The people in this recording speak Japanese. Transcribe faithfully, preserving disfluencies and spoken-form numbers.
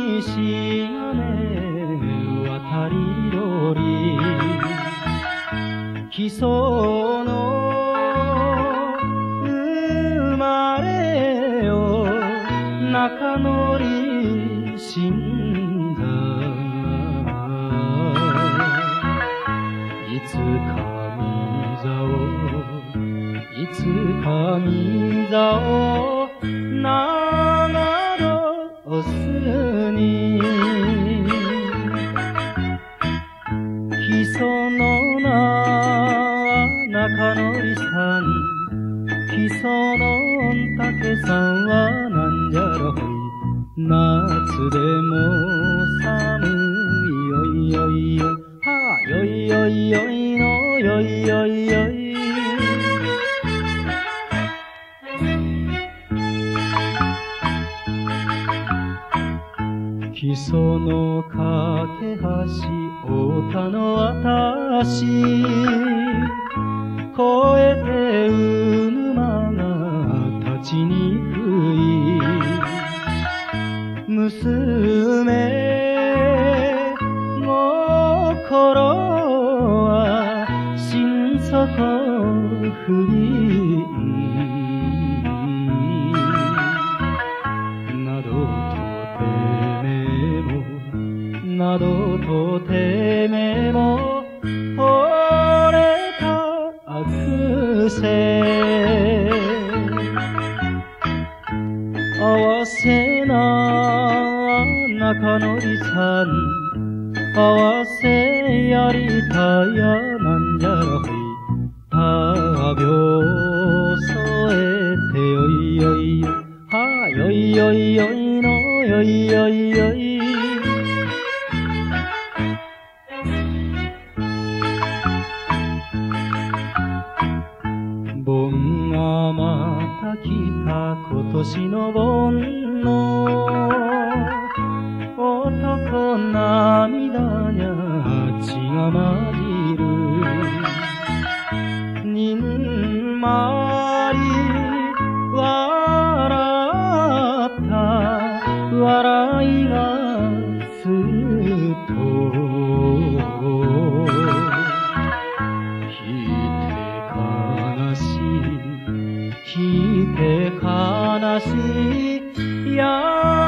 しがね渡り鳥木曽の生まれよ中乗り死んだいつかみざをいつかみざを長ロスに木曽の名中乗りさん木曽の竹さんはなんじゃろい夏でも寒いよいよいよはあよいよいよいのよいよいよい木曽の架け橋太田の私越えてうぬまが立ちにくい娘心は心底不憫などとてめもなどとてめも惚れたくせ合わせな中乗りさん合わせやりたやなんじゃろいたびょう添えてよいよいよはあよいよいよいのよいよいよい盆がまた来た今年の盆の男涙にゃ血が混じるにんまり笑った笑いがすると引いて悲しいや